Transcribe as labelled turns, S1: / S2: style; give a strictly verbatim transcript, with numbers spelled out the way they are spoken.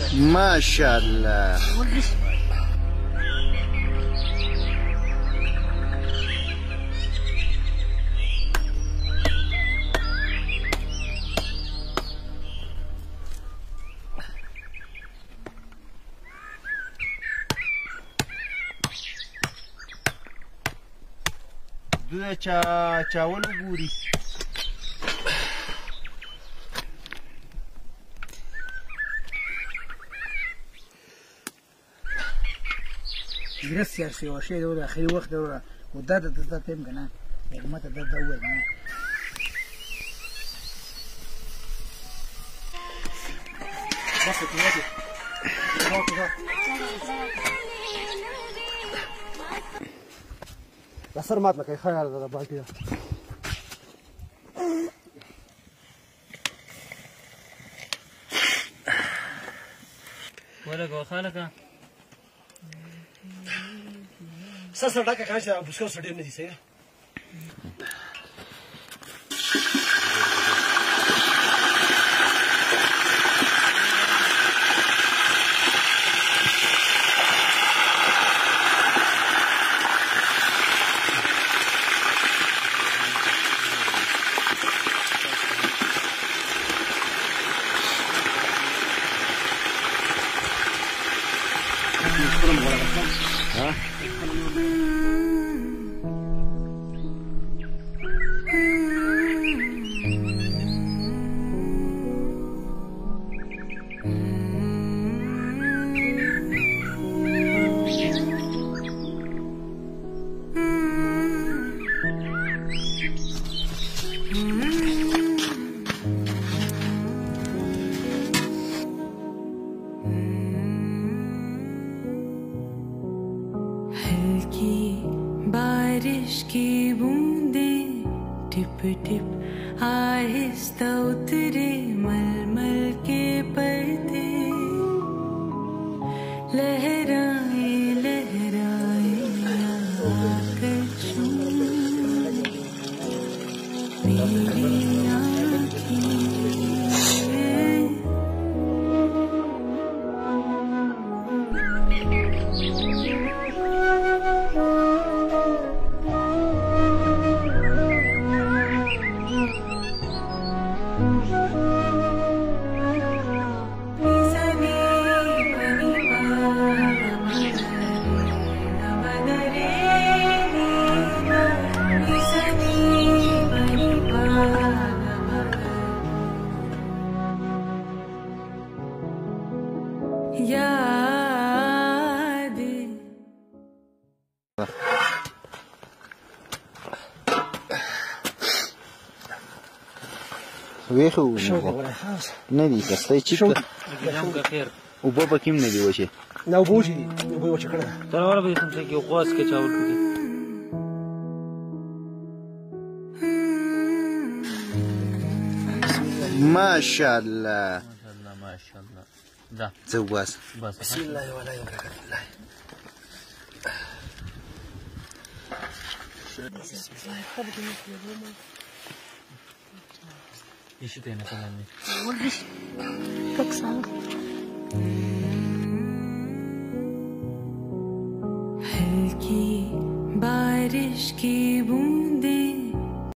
S1: ما شاء الله. دوی چا چاول وګوري.
S2: ډېره سیاسي وشي د اخري وخت دوره و دا د دلته ټایم که نه حکومت ته دلته وویل نه بس قوتې دا سر مات نه کوي ښه یاره ده دا بالټي ده
S3: ولګوه خلکه
S2: سر سر ډاکه کنه چې بوسکو سر ډېر نه دي صحیح
S1: ها
S4: बारिश की बूंदे टिप टिप आहिस्ता उतरे मलमल के पर्दे लहराए लहराए आकर मेरी
S1: ویخه نه دي کسته چې اوبه به کیم نه دي وشي
S2: نه اوبه وشي اوبه وچې کړه
S3: تر اوله به کوم څه کې غواس کې چاول پکې
S1: ماشاءالله
S3: ماشاءالله ماشاءالله دا
S1: زواس
S2: بسم الله ولا بركات الله بسم الله
S3: ايش تاني كلامي
S5: ورش تكسر
S4: हल्की बारिश की बूंद